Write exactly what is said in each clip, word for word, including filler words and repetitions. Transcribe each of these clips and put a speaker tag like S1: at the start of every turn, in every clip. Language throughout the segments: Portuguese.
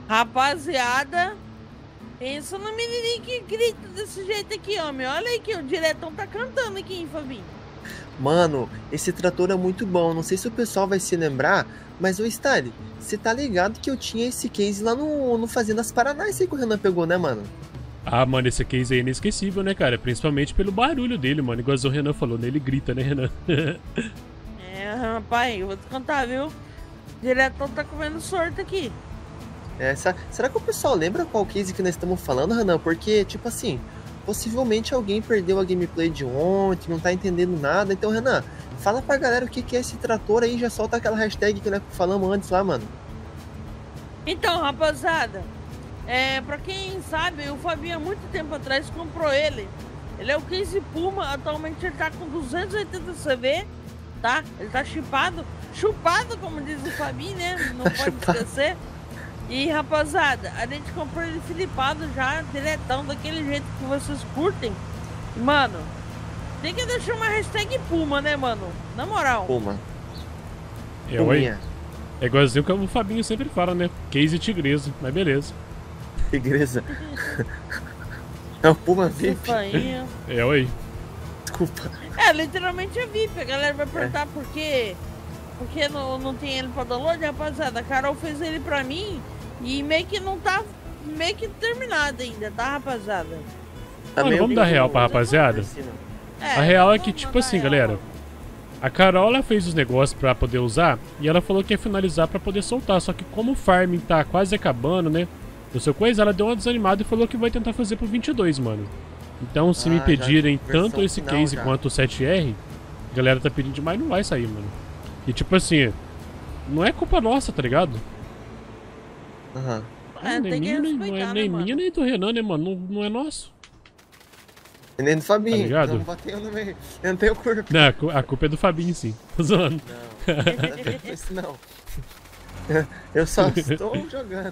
S1: Rapaziada, pensa no menininho que grita desse jeito aqui, homem. Olha aí que o diretão tá cantando aqui, hein, Fabinho.
S2: Mano, esse trator é muito bom. Não sei se o pessoal vai se lembrar, mas, ô Style, você tá ligado que eu tinha esse case lá no, no Fazendas Paraná, esse aí que o Renan pegou, né, mano?
S3: Ah, mano, esse case aí é inesquecível, né, cara? Principalmente pelo barulho dele, mano. Igual o Renan falou, né? Ele grita, né, Renan?
S1: É, rapaz, eu vou te contar, viu? O diretão tá comendo sorte aqui.
S2: É, será que o pessoal lembra qual case que nós estamos falando, Renan? Porque, tipo assim, possivelmente alguém perdeu a gameplay de ontem, não tá entendendo nada. Então, Renan, fala pra galera o que, que é esse trator aí, já solta aquela hashtag que nós falamos antes lá, mano.
S1: Então, rapaziada, é, pra quem sabe, o Fabinho há muito tempo atrás comprou ele. Ele é o case Puma, atualmente ele tá com duzentos e oitenta C V, tá? Ele tá chipado, chupado, como diz o Fabinho, né? Não pode esquecer. E, rapaziada, a gente comprou ele filipado já, diretão, daquele jeito que vocês curtem. Mano, tem que deixar uma hashtag Puma, né, mano? Na moral.
S2: Puma.
S3: É, ué. É igualzinho que o Fabinho sempre fala, né? Case tigresa, mas beleza.
S2: Tigresa. É o Puma V I P.
S3: É, ué.
S2: Desculpa.
S1: É, literalmente é V I P. A galera vai perguntar é. por quê. Porque não, não tem ele pra download, rapaziada. A Carol fez ele pra mim e meio que não tá meio que terminado ainda, tá, rapaziada?
S3: Mano, vamos dar real pra rapaziada? É, a real é que, tipo assim, real, galera. A Carol, ela fez os negócios pra poder usar e ela falou que ia finalizar pra poder soltar. Só que como o farming tá quase acabando, né? No seu coisa, ela deu uma desanimada e falou que vai tentar fazer pro vinte e dois, mano. Então, se ah, me pedirem tanto esse case já. quanto o sete R, a galera tá pedindo demais, não vai sair, mano. E tipo assim, não é culpa nossa, tá ligado?
S2: Aham.
S3: Uhum. É, nem minha, não é nem né, minha, nem do Renan, né, mano? Não, não é nosso.
S2: E nem do Fabinho.
S3: Tá ligado?
S2: Não bateu no meio. Eu não tenho corpo.
S3: Não, a culpa é do Fabinho, sim. Tô zoando.
S2: Não, isso não. Eu só estou jogando.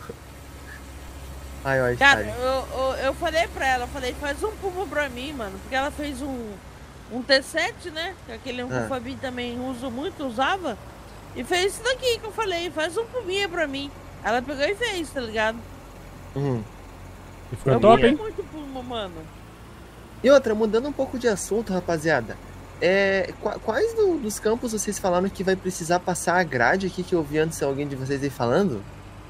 S2: Ai, ai,
S1: cara, eu, eu, eu falei pra ela, eu falei, faz um Puma pra mim, mano. Porque ela fez um, um T sete, né? Aquele um ah. que o Fabinho também usa muito, usava. E fez isso daqui que eu falei, faz um Puminha pra mim. Ela pegou e fez, tá ligado?
S2: Uhum.
S3: E ficou eu top, hein?
S1: muito Puma, mano.
S2: E outra, mudando um pouco de assunto, rapaziada. É, quais do, dos campos vocês falaram que vai precisar passar a grade aqui que eu vi antes alguém de vocês aí falando?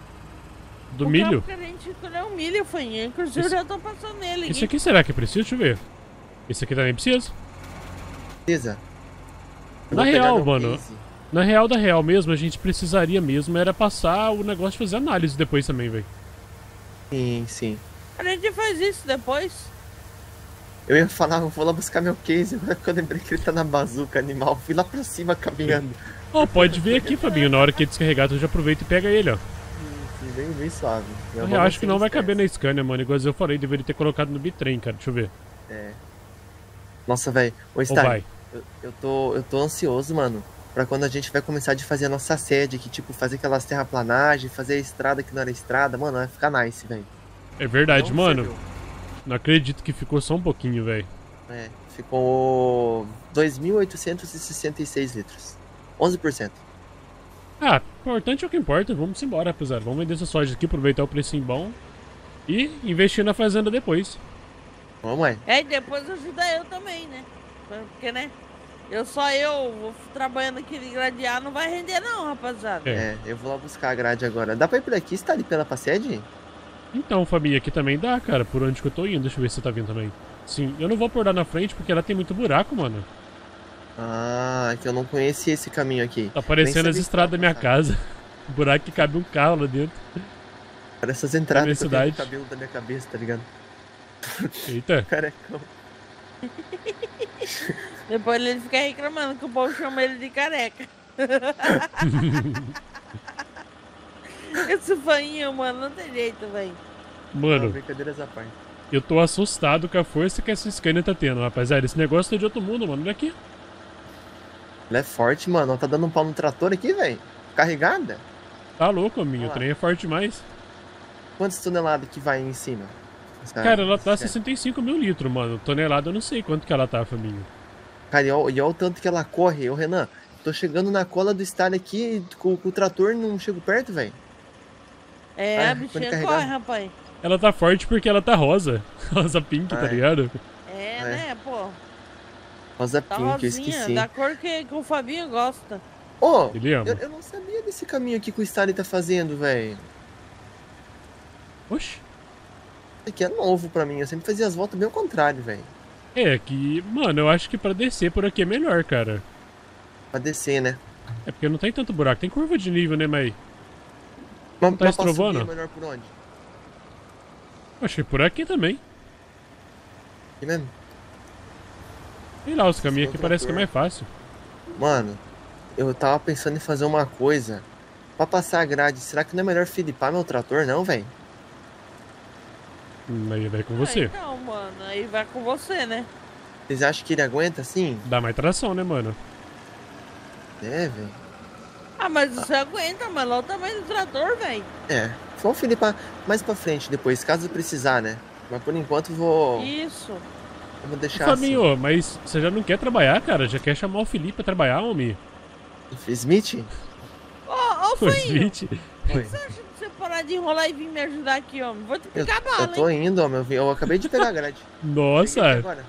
S3: Do
S1: o
S3: milho?
S1: Que a gente escolheu o milho, foi. Inclusive, esse... eu já tô passando nele.
S3: Esse aqui será que precisa? Deixa eu ver. Esse aqui também precisa?
S2: Precisa.
S3: Na real, mano. Case. Na real da real mesmo, a gente precisaria mesmo era passar o negócio de fazer análise depois também, velho.
S2: Sim, sim.
S1: A gente faz isso depois.
S2: Eu ia falar, eu vou lá buscar meu case, agora que eu lembrei que ele tá na bazuca animal, fui lá pra cima caminhando.
S3: Ó, oh, pode vir aqui, Fabinho, na hora que ele descarregar, tu já aproveita e pega ele, ó.
S2: Sim, bem, bem suave.
S3: Eu, eu acho que não vai estresse. caber na Scania, mano, igual eu falei, deveria ter colocado no bitrem, cara, deixa eu ver.
S2: É. Nossa, velho, ô Star, eu, eu, tô, eu tô ansioso, mano, pra quando a gente vai começar de fazer a nossa sede aqui, tipo, fazer aquelas terraplanagens, fazer a estrada que não era estrada, mano, vai ficar nice, velho.
S3: É verdade, não, mano. Não acredito que ficou só um pouquinho, velho.
S2: É, ficou dois mil oitocentos e sessenta e seis litros. onze por cento.
S3: Ah, importante é o que importa. Vamos embora, rapaziada. Vamos vender essa soja aqui, aproveitar o precinho bom e investir na fazenda depois.
S2: Vamos, é.
S1: É, e depois ajuda eu também, né? Porque, né? Eu só eu vou trabalhando aqui de gradear, não vai render não, rapaziada.
S2: É. é, eu vou lá buscar a grade agora. Dá pra ir por aqui? Você tá ali pela Pacede?
S3: Então, Fabinho, aqui também dá, cara, por onde que eu tô indo. Deixa eu ver se você tá vindo também. Sim, eu não vou por lá na frente porque ela tem muito buraco, mano.
S2: Ah, que eu não conheci esse caminho aqui.
S3: Tá parecendo as estradas da minha casa. Buraco que cabe um carro lá dentro.
S2: Parece as entradas que eu tenho no cabelo da minha cabeça, tá ligado?
S3: Eita.
S2: Carecão.
S1: Depois ele fica reclamando que o povo chama ele de careca. Esse fainho, mano, não tem jeito, velho.
S3: Mano,
S2: não, brincadeiras à parte.
S3: Eu tô assustado com a força que essa Scania tá tendo, rapaziada. Esse negócio tá de outro mundo, mano. Olha aqui.
S2: Ela é forte, mano. Ela tá dando um pau no trator aqui, velho. Carregada.
S3: Tá louco, amigo. O trem é forte demais.
S2: Quantas toneladas que vai em cima?
S3: Essa... Cara, ela tá sessenta e cinco mil litros, mano. Tonelada eu não sei quanto que ela tá, família.
S2: Cara, e olha o tanto que ela corre. Ô, Renan, tô chegando na cola do estádio aqui com, com o trator não chego perto, velho.
S1: É,
S2: Ah,
S1: a bichinha
S2: quando
S1: corre,
S2: carregar.
S1: rapaz.
S3: Ela tá forte porque ela tá rosa. Rosa pink,
S2: Ah,
S3: tá
S2: é.
S3: ligado?
S1: É,
S2: É.
S1: né, pô.
S2: Rosa
S1: Tá
S2: Pink, eu
S1: rosinha,
S2: esqueci.
S1: da cor que, que o Fabinho gosta.
S2: Ô,
S3: Ele ama.
S2: eu, eu não sabia desse caminho aqui que o Stanley tá fazendo, velho.
S3: Oxi.
S2: Isso aqui é novo pra mim, eu sempre fazia as voltas bem ao contrário, velho.
S3: É que, mano, eu acho que pra descer por aqui é melhor, cara.
S2: Pra descer, né?
S3: É porque não tem tanto buraco. Tem curva de nível, né, mas...
S2: Mas,
S3: tá
S2: mas pra
S3: estrovando?
S2: subir é melhor por onde?
S3: Acho que por aqui também.
S2: Aqui mesmo?
S3: Sei lá, os caminhos aqui
S2: Outro
S3: parece que é
S2: ator.
S3: mais fácil.
S2: Mano, eu tava pensando em fazer uma coisa. Pra passar a grade, será que não é melhor filipar meu trator, não, velho?
S3: Hum, Aí vai com
S1: Ah,
S3: você.
S1: então, mano, aí vai com você, né?
S2: Vocês acham que ele aguenta assim?
S3: Dá mais tração, né, mano?
S2: É, velho.
S1: Ah, mas você aguenta, mano. Olha o tamanho do trator, velho.
S2: É. Vamos filipar mais pra frente depois, caso precisar, né? Mas por enquanto vou.
S1: Isso.
S2: Vou deixar
S3: Fabinho, mas você já não quer trabalhar, cara? Já quer chamar o Felipe pra trabalhar, homem?
S2: assim. Smith?
S1: Ô, ô,
S3: Foi
S1: Fainho.
S3: Smith.
S1: O que você acha de você parar de enrolar e vir me ajudar aqui, homem? Vou te
S2: Eu,
S1: picar a bala,
S2: eu tô
S1: hein?
S2: indo, ó, meu. Eu acabei de pegar a grade. Peguei aqui
S3: Nossa,
S2: agora.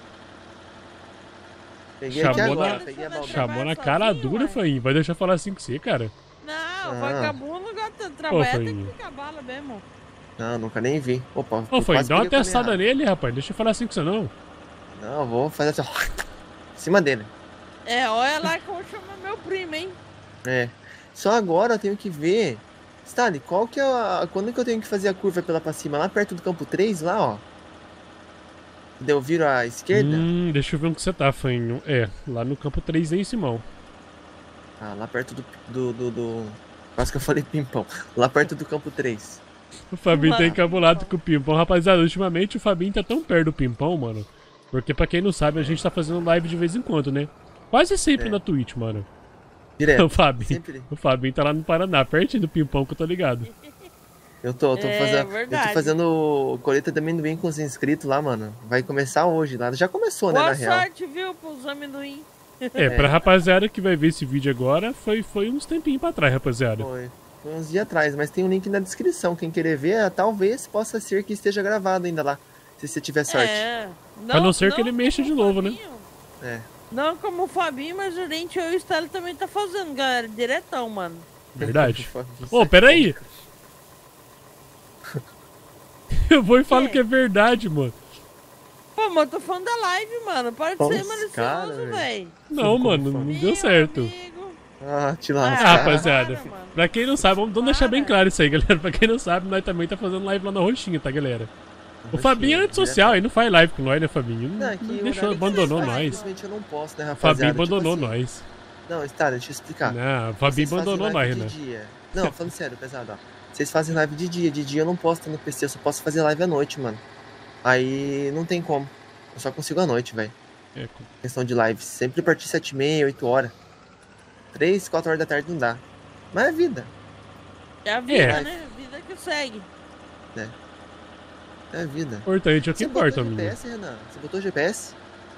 S2: Peguei aqui
S3: Chamou
S2: agora,
S3: na-
S2: peguei a balda.
S3: chamou na
S1: Sozinho,
S3: cara dura,
S1: ué.
S3: Fainho. Vai deixar eu falar assim com você, cara.
S1: Não,
S2: Ah.
S1: vagabundo gosta de trabalhar, tem
S3: Fainho.
S1: que picar a bala mesmo.
S2: Não, nunca nem vi. Opa,
S3: Ô,
S2: eu
S3: Fainho,
S2: quase
S3: dá uma
S2: peguei o caminho
S3: testada
S2: errado.
S3: nele, rapaz. Deixa eu falar assim com você, não.
S2: Não, eu vou fazer assim, ó. Em cima dele.
S1: É, olha lá que eu vou chamar meu primo, hein?
S2: É. Só agora eu tenho que ver. Stanley, qual que é a. Quando que eu tenho que fazer a curva pela pra cima? Lá perto do campo três, lá, ó. Daí eu viro à esquerda?
S3: Hum, deixa eu ver onde você tá, Fainho. É, lá no campo três em Simão.
S2: Ah, lá perto do, do, do, do- Quase que eu falei pimpão. Lá perto do campo três.
S3: O Fabinho tá
S1: Lá.
S3: encabulado com o Pimpão. Rapaziada, ultimamente o Fabinho tá tão perto do Pimpão, mano. Porque pra quem não sabe, a gente tá fazendo live de vez em quando, né? Quase sempre
S2: É.
S3: na Twitch, mano.
S2: Direto.
S3: O Fabinho,
S2: Sempre.
S3: o Fabinho tá lá no Paraná, pertinho do Pimpão que eu tô ligado.
S2: Eu tô, eu tô
S1: É,
S2: fazendo. Eu
S1: verdade.
S2: tô fazendo colheita de amendoim com os inscritos lá, mano. Vai começar hoje lá. Já começou, né,
S1: Boa
S2: na real.
S1: sorte, viu, pros amendoim.
S3: É, pra rapaziada que vai ver esse vídeo agora, foi, foi uns tempinhos pra trás, rapaziada.
S2: Foi. Foi uns dias atrás, mas tem um link na descrição. Quem querer ver, talvez possa ser que esteja gravado ainda lá. Se você tiver sorte.
S1: É.
S3: A não ser que ele
S1: como
S3: mexa de
S1: o
S3: novo, né?
S1: Fabinho.
S2: É.
S1: Não como o Fabinho, mas o gente, eu e o Stanley também tá fazendo, galera. Diretão, mano.
S3: Verdade.
S2: Isso
S3: Ô,
S2: é
S3: peraí. Eu vou e falo
S1: Que?
S3: que é verdade, mano.
S1: Pô, mas eu tô falando da live, mano. Para de
S2: Nossa,
S1: ser malicioso,
S2: cara, velho.
S1: velho.
S3: Não, mano, não deu certo.
S1: Amigo.
S2: Ah, te
S1: Ah,
S2: lasca.
S3: Ah, rapaziada,
S1: para, mano.
S3: pra quem não sabe, vamos vamos deixar bem
S1: Para.
S3: claro isso aí, galera. Pra quem não sabe, nós também tá fazendo live lá na Roxinha, tá, galera? O Fabinho é antissocial, ele não faz live com nós, né, Fabinho? Não,
S2: Não, é que
S3: não
S2: o
S3: deixou,
S2: horário que
S3: abandonou
S2: vocês fazem,
S3: nós.
S2: Simplesmente eu não posso, né,
S3: O
S2: rapaziada?
S3: Fabinho abandonou
S2: tipo assim,
S3: nós.
S2: Não, está, deixa eu explicar.
S3: Não, o Fabinho
S2: Vocês fazem
S3: abandonou nós,
S2: live
S3: Renan.
S2: de dia. Não, falando sério, pesado, ó. Vocês fazem live de dia. De dia eu não posso estar no P C, eu só posso fazer live à noite, mano. Aí não tem como. Eu só consigo à noite, velho.
S3: É, com-
S2: Questão de live. Sempre a partir de sete e meia, oito horas. três, quatro horas da tarde não dá. Mas é vida.
S1: É a vida,
S3: É.
S1: né? A vida que segue.
S2: É vida.
S3: importante é o que
S2: Você
S3: importa,
S2: botou
S3: amigo.
S2: G P S, Renan? Você botou G P S?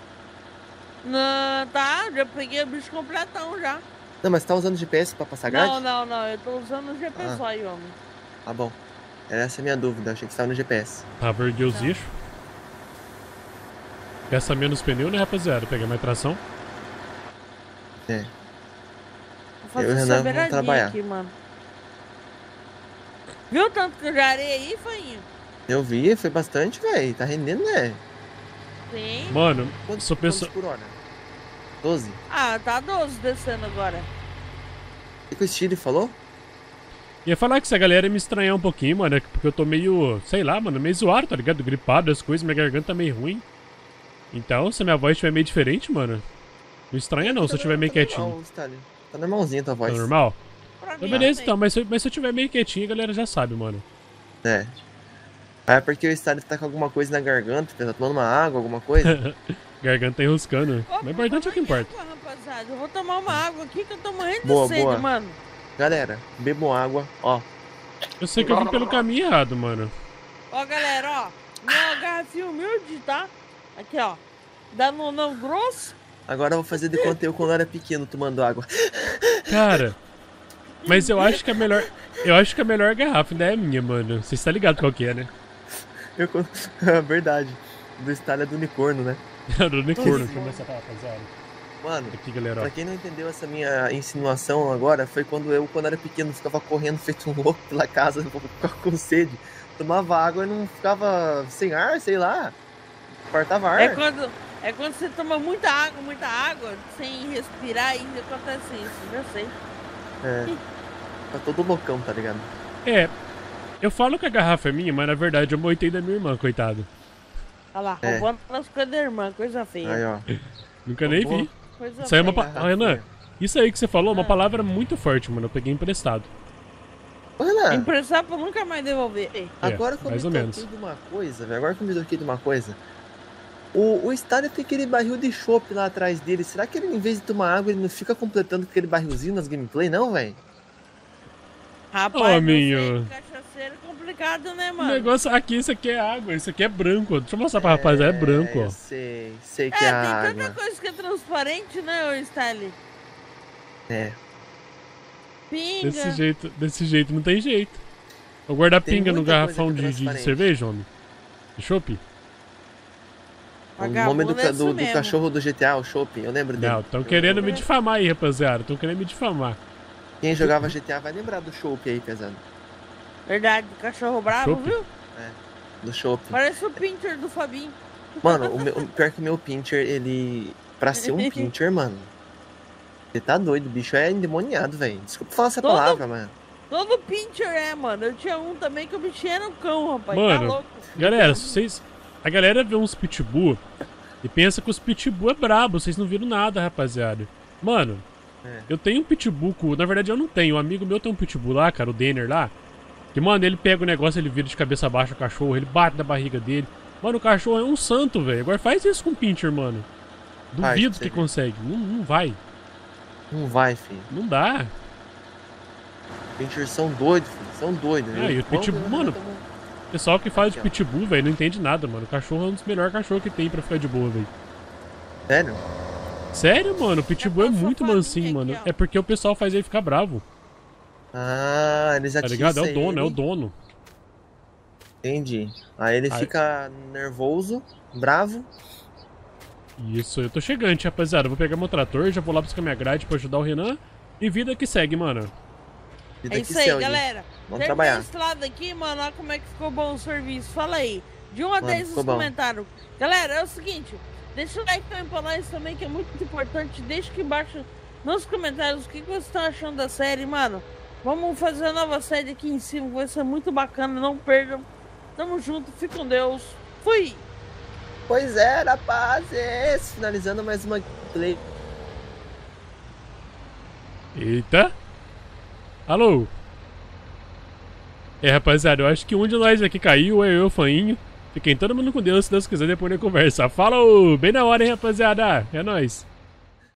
S1: Não, tá, já peguei o bicho completão já.
S2: Não, mas tá usando G P S pra passar grade?
S1: Não, não, não. Eu tô usando o G P
S2: Ah.
S1: só aí, homem.
S2: Tá bom. Era essa a minha dúvida. Eu achei que você tava no G P S.
S3: Tava ergueu os eixos. Gasta menos pneu, né, rapaziada? Pega mais tração.
S2: É.
S1: Vou
S2: Eu
S1: fazer
S2: e o
S1: essa
S2: Renan vamos
S1: beiradinha
S2: trabalhar.
S1: aqui, mano. Viu o tanto que eu já arei aí, Fainho?
S2: Eu vi, foi bastante, velho. Tá rendendo, né?
S1: Sim.
S3: Mano,
S2: Quantos,
S3: sou
S2: quantos
S3: pessoa.
S2: por hora? doze?
S1: Ah, tá doze descendo agora.
S2: O que que o Steve falou?
S3: Ia falar que essa galera ia me estranhar um pouquinho, mano, é porque eu tô meio, sei lá, mano, meio zoado, tá ligado? Gripado, as coisas, minha garganta tá meio ruim. Então, se a minha voz estiver meio diferente, mano, não estranha não, se eu estiver meio
S2: Tá
S3: quietinho.
S2: normal, Stanley. Tá normalzinha a tua
S3: Tá
S2: voz.
S3: normal?
S1: Pra
S3: Então,
S1: mim
S3: beleza,
S1: também.
S3: então, mas se, mas se eu estiver meio quietinho, a galera já sabe, mano.
S2: É. Ah, é porque o Stanley tá com alguma coisa na garganta, tá tomando uma água, alguma coisa.
S3: Garganta tá enroscando.
S1: Ô,
S3: Mas o importante é o que
S1: vou tomar
S3: importa.
S1: água, rapaziada. Eu vou tomar uma água aqui que eu tô morrendo
S2: Boa,
S1: de sede,
S2: boa.
S1: mano.
S2: Galera, bebam água, ó.
S3: Eu sei que eu vim pelo caminho errado, mano.
S1: Ó, galera, ó. Minha garrafinha humilde, tá? Aqui, ó. Da Nonão Grosso.
S2: Agora eu vou fazer de conta eu quando eu era pequeno tomando água.
S3: Cara, Mas eu acho que a melhor. Eu acho que a melhor garrafa ainda é a minha, mano. Você está ligado qual que é, né?
S2: Eu, verdade. Do estalha do unicórnio, né?
S3: Do unicórnio, que começa a rapaziada.
S2: Mano,
S3: aqui, galera,
S2: pra quem não entendeu essa minha insinuação agora, foi quando eu, quando era pequeno, ficava correndo feito um louco pela casa, ficava com sede, tomava água e não ficava sem ar, sei lá, faltava ar.
S1: É quando, é quando você toma muita água, muita água, sem respirar, e acontece isso, já sei.
S2: É, tá todo loucão, tá ligado?
S3: É, eu falo que a garrafa é minha, mas na verdade eu moitei da minha irmã, coitado.
S1: Olha lá,
S2: É.
S1: roubando as coisas da irmã, coisa feia.
S2: Aí, ó.
S3: Nunca nem vi.
S1: Coisa
S3: Isso aí é uma
S1: feia.
S3: pa... ah, Renan, isso aí que você falou é uma palavra muito forte, mano. Eu peguei emprestado.
S2: Ô, Renan,
S1: Emprestar pra nunca mais devolver. Ei,
S2: agora que eu me
S3: mais ou
S2: toquei
S3: menos.
S2: de uma coisa, velho, agora que eu me toquei de uma coisa, o, o estádio tem aquele barril de chopp lá atrás dele, será que ele, em vez de tomar água, ele não fica completando aquele barrilzinho nas gameplay, não, velho?
S1: Rapaz,
S3: Ô,
S1: você
S3: minho.
S1: cachaceiro é complicado, né,
S3: O
S1: mano?
S3: negócio aqui, isso aqui é água, isso aqui é branco. Deixa eu mostrar pra rapaziada, é branco,
S2: Eu
S3: ó.
S2: sei, sei
S1: É,
S2: que
S1: tem
S2: é água.
S1: tanta coisa que é transparente, né, ô Stanley?
S2: É.
S1: Pinga.
S3: Desse jeito, desse jeito não tem jeito. Vou guardar
S2: Tem
S3: pinga no
S2: muita coisa
S3: garrafão
S2: que é
S3: de, de
S2: transparente.
S3: cerveja, homem. De chopp?
S2: O nome
S1: Vagabundo
S2: do,
S1: é
S2: ca-
S1: isso
S2: do, do
S1: mesmo.
S2: cachorro do G T A, o Chopp, eu lembro dele.
S3: Não, estão querendo me difamar aí, rapaziada. Estão querendo me difamar.
S2: Quem jogava G T A vai lembrar do Chopp aí, pesado.
S1: Verdade, cachorro bravo,
S3: Chopp?
S1: viu?
S2: Do Chopp.
S1: Parece o Pinter do Fabinho.
S2: Mano, o, meu, o pior que o meu Pincher, ele... Pra ser um Pincher, mano... Você tá doido, o bicho é endemoniado, velho. Desculpa falar essa
S1: Todo-
S2: palavra, mano.
S1: Todo Pinter é, mano. Eu tinha um também que o bicho era um cão, rapaz. Tá
S3: Mano,
S1: louco.
S3: galera, se vocês... A galera vê uns pitbull e pensa que os pitbull é brabo. Vocês não viram nada, rapaziada. Mano,
S2: É.
S3: eu tenho um pitbull... com- Na verdade, eu não tenho. Um amigo meu tem um pitbull lá, cara, o Denner lá. Que, mano, ele pega o negócio, ele vira de cabeça baixa o cachorro, ele bate na barriga dele. Mano, o cachorro é um santo, velho. Agora faz isso com o Pincher, mano.
S2: Faz,
S3: Duvido
S2: você
S3: que
S2: vê.
S3: consegue. Não, não vai.
S2: Não vai, filho.
S3: Não dá.
S2: Pinchers são doidos, filho. São doidos.
S3: É, e o
S2: Quando
S3: Pitbull,
S2: eu-
S3: mano, O pessoal que faz de
S2: Aqui, ó.
S3: pitbull, velho, não entende nada, mano. O cachorro é um dos melhores cachorros que tem pra ficar de boa, velho.
S2: Sério?
S3: Sério, mano, o pitbull é
S1: passou
S3: muito
S1: a falinha
S3: mansinho,
S1: aqui,
S3: mano.
S1: ó.
S3: É porque o pessoal faz ele ficar bravo,
S2: Ah, eles
S3: tá
S2: atiçam
S3: ligado? É o dono,
S2: ele.
S3: é o dono.
S2: Entendi. Aí ele
S3: Aí-
S2: fica nervoso, bravo.
S3: Isso, eu tô chegante, rapaziada. Vou pegar meu trator, já vou lá buscar minha grade pra ajudar o Renan. E vida que segue, mano.
S2: Vida
S1: É
S2: que
S1: isso aí,
S2: céu,
S1: galera.
S2: Vamos
S1: Terminei
S2: trabalhar.
S1: esse lado aqui, mano. Olha como é que ficou bom o serviço. Fala aí. De um a
S2: Mano,
S1: dez
S2: ficou
S1: nos
S2: bom.
S1: comentários. Galera, é o seguinte. Deixa o like também pra nós também, que é muito importante. Deixa aqui embaixo nos comentários o que que vocês estão achando da série, mano. Vamos fazer a nova série aqui em cima, vai ser muito bacana. Não percam. Tamo junto, fique com Deus. Fui!
S2: Pois é, rapazes. Finalizando mais uma play.
S3: Eita. Alô? É, rapaziada, eu acho que um de nós aqui caiu, é eu, Fainho. Fiquem todo mundo com Deus, se Deus quiser, depois de conversa. Falou! Bem na hora, hein, rapaziada? É nóis.